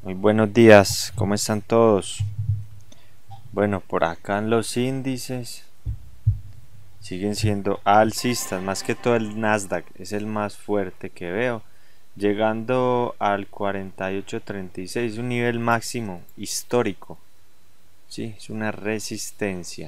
Muy buenos días, ¿cómo están todos? Bueno, por acá en los índices siguen siendo alcistas, más que todo el Nasdaq es el más fuerte que veo, llegando al 48.36, un nivel máximo histórico. Sí, es una resistencia.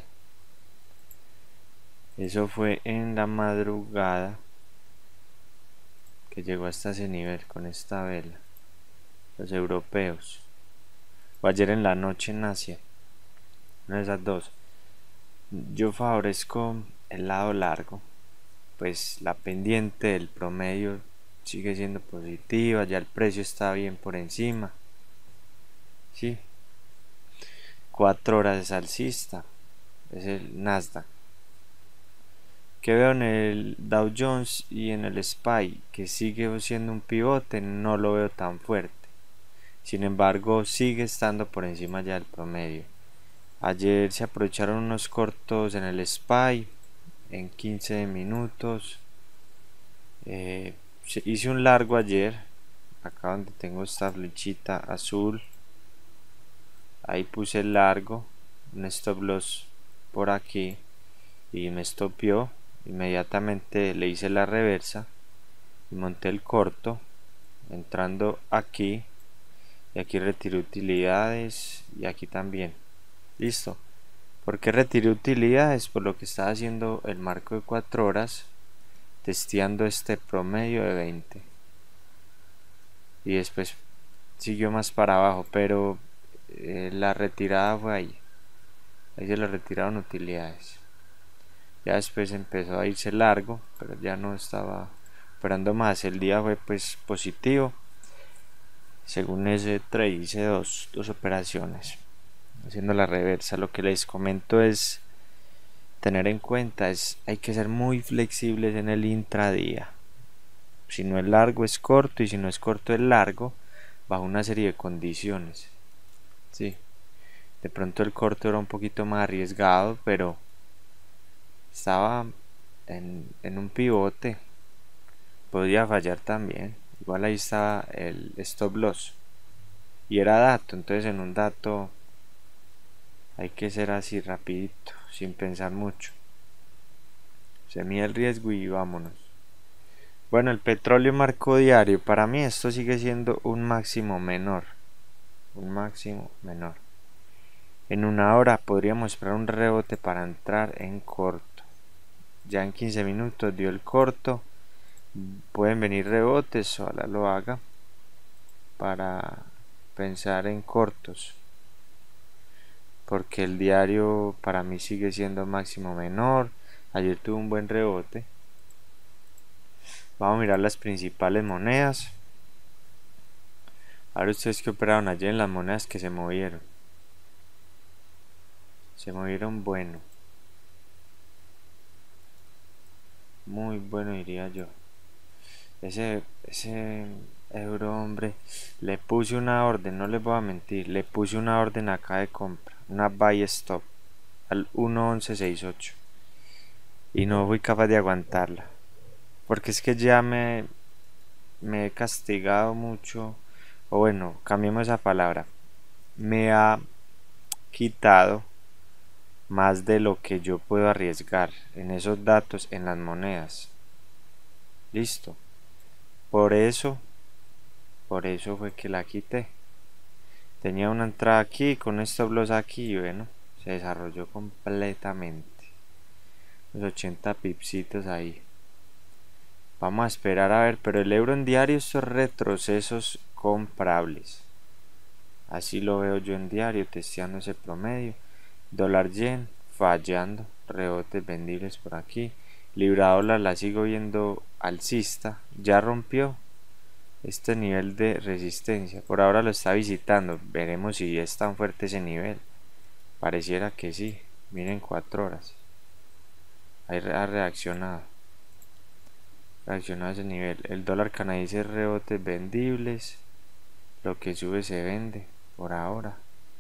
Eso fue en la madrugada que llegó hasta ese nivel con esta vela. Los europeos. O ayer en la noche en Asia. Una de esas dos. Yo favorezco el lado largo, pues la pendiente del promedio sigue siendo positiva, ya el precio está bien por encima. Sí, 4 horas es alcista, es el Nasdaq. Que veo en el Dow Jones y en el SPY, que sigue siendo un pivote, no lo veo tan fuerte. Sin embargo, sigue estando por encima ya del promedio. Ayer se aprovecharon unos cortos en el SPY en 15 minutos. Hice un largo ayer, acá donde tengo esta flechita azul. Ahí puse el largo, un stop loss por aquí y me stopió. Inmediatamente le hice la reversa y monté el corto, entrando aquí y aquí retiré utilidades y aquí también. Listo. ¿Por qué retiré utilidades? Por lo que estaba haciendo el marco de 4 horas, testeando este promedio de 20 y después siguió más para abajo, pero la retirada fue ahí se le retiraron utilidades. Ya después empezó a irse largo, pero ya no estaba operando más. El día fue pues positivo. Según ese trade hice dos operaciones haciendo la reversa. Lo que les comento es tener en cuenta hay que ser muy flexibles en el intradía. Si no es largo es corto y si no es corto es largo bajo una serie de condiciones. Sí, de pronto el corto era un poquito más arriesgado, pero estaba en un pivote. Podría fallar también. Igual ahí estaba el stop loss. Y era dato, entonces en un dato hay que ser así rapidito, sin pensar mucho. Se mide el riesgo y vámonos. Bueno, el petróleo marco diario. Para mí esto sigue siendo un máximo menor. Un máximo menor. En una hora podríamos esperar un rebote para entrar en corto. Ya en 15 minutos dio el corto. Pueden venir rebotes, ojalá lo haga para pensar en cortos. Porque el diario para mí sigue siendo máximo menor. Ayer tuvo un buen rebote. Vamos a mirar las principales monedas. Ahora ustedes que operaron ayer en las monedas que se movieron. Se movieron bueno. Muy bueno diría yo. Ese euro, hombre, le puse una orden, no les voy a mentir, le puse una orden acá de compra, una buy stop al 1.1168 y no fui capaz de aguantarla, porque es que ya me he castigado mucho, o bueno, cambiemos esa palabra, me ha quitado más de lo que yo puedo arriesgar en esos datos en las monedas. Listo. Por eso fue que la quité. Tenía una entrada aquí con stop loss aquí y bueno, se desarrolló completamente. Los 80 pipsitos ahí. Vamos a esperar a ver, pero el euro en diario estos retrocesos comprables. Así lo veo yo en diario, testeando ese promedio. Dólar yen fallando, rebotes vendibles por aquí. Libra dólar la sigo viendo alcista, ya rompió este nivel de resistencia. Por ahora lo está visitando. Veremos si es tan fuerte ese nivel. Pareciera que sí. Miren 4 horas. Ahí ha reaccionado. Reaccionado a ese nivel. El dólar canadiense rebotes vendibles. Lo que sube se vende. Por ahora.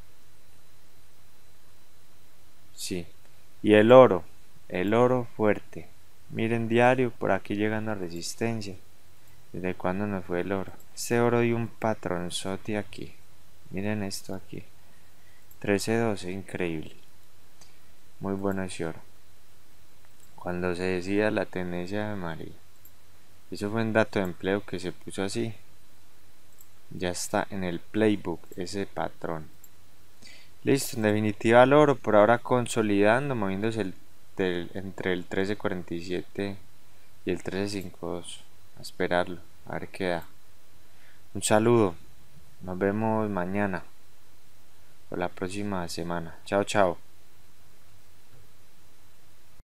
Sí. Y el oro. El oro fuerte. Miren diario. Por aquí llegando a resistencia. ¿Desde cuándo nos fue el oro? Este oro dio un patronzote aquí. Miren esto aquí. 13-12, increíble. Muy bueno ese oro. Cuando se decía la tendencia de María. Eso fue un dato de empleo que se puso así. Ya está en el playbook ese patrón. Listo, en definitiva el oro por ahora consolidando, moviéndose entre el 13.47 y el 13.52. A esperarlo, a ver qué da. Un saludo, nos vemos mañana o la próxima semana. Chao, chao.